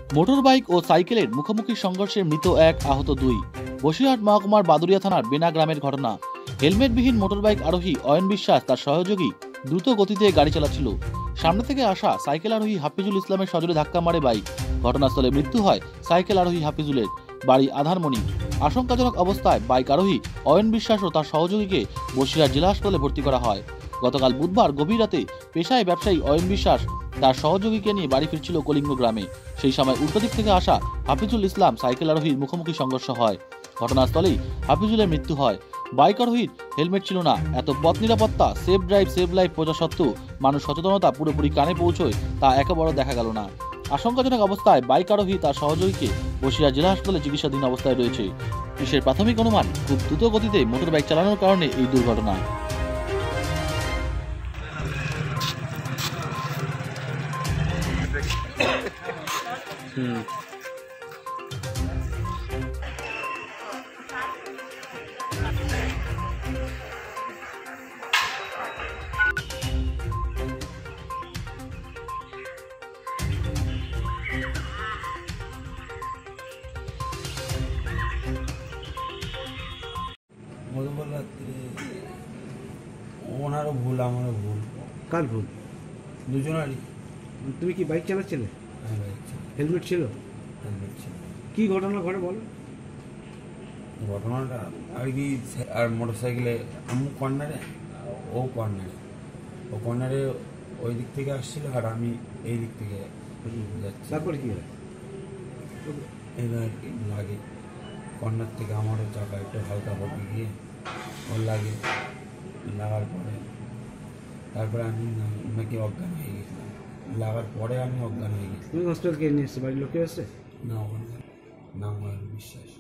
Motorbike ও সাইকেলের মুখোমুখি সংঘর্ষে মৃত এক, আহত দুই। বসিরহাট মহকুমার বাদুরিয়া থানার বেনা গ্রামের ঘটনা। হেলমেটবিহীন মোটরবাইক আরোহী অয়ন বিশ্বাস তার সহযোগী দ্রুত গতিতে গাড়ি চালাচ্ছিল। সামনে থেকে আসা সাইকেল আরোহী হাফিজুল ইসলামের সজোরে ধাক্কা মারে বাইক। ঘটনাস্থলে মৃত্যু হয় সাইকেল আরোহী হাফিজুলের, বাড়ি আধারমণি। আশঙ্কাজনক অবস্থায় বাইক আরোহী অয়ন বিশ্বাস ও তার সহযোগীকে বসিরহাট জেলা হাসপাতালে ভর্তি করা হয়। গতকাল বুধবার গভীর রাতে পেশায় ব্যবসায়ী অয়ন বিশ্বাস তার সহযোগীকে নিয়ে বাড়ি ফিরছিল কলিঙ্গ গ্রামে। সেই সময় উল্টো দিক থেকে আসা হাফিজুল ইসলাম সাইকেল আরোহীর মুখোমুখি সংঘর্ষ হয়। ঘটনাস্থলেই হাফিজুলের মৃত্যু হয়। বাইক আরোহীর হেলমেট ছিল না। এত পথ নিরাপত্তা, সেফ ড্রাইভ সেভ লাইফ বোঝা সত্ত্বেও মানুষ সচেতনতা পুরোপুরি কানে পৌঁছয় তা একেবারে দেখা গেল না। আশঙ্কাজনক অবস্থায় বাইক আরোহী তার সহযোগীকে বসিরহাট জেলা হাসপাতালে চিকিৎসাধীন অবস্থায় রয়েছে। পুলিশের প্রাথমিক অনুমান, খুব দ্রুত গতিতে মোটর বাইক চালানোর কারণে এই দুর্ঘটনা। গতকাল রাত্রে ওনারও ভুল, আমারও ভুল। কার ভুল? দুজনারই। তুমি কি বাইক চালাচ্ছিলে? হেলমেট ছিল? হেলমেট ছিল। কি ঘটনা ঘটে বলো? ঘটনাটা আর কি, আর মোটর সাইকেলে আমি কর্নারে, ও কর্নারে ওই দিক থেকে আসছিল আর আমি এই দিক থেকে যাচ্ছি। তারপরে কি হয়? এবার আর কি লাগে, কর্নার থেকে আমারও চাকা একটু হালকা পড়ে গিয়ে ওর লাগার পরে তারপরে আমি নাকি অজ্ঞান হয়ে গেছিলাম। লাগার পরে আমি অজ্ঞান হয়ে গেছি। তুমি হসপিটাল কে নিয়ে এসছো? বাড়ির লোকে এসছে? না, ওখানে নাম বিশ্বাস।